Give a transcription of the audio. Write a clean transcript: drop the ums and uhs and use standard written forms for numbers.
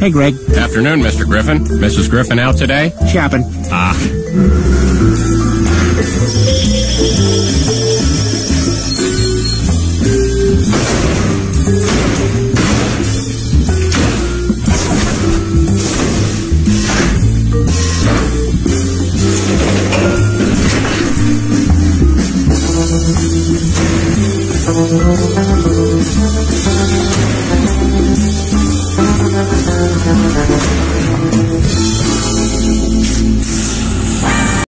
Hey, Greg. Afternoon, Mr. Griffin. Mrs. Griffin out today? Shopping. Ah.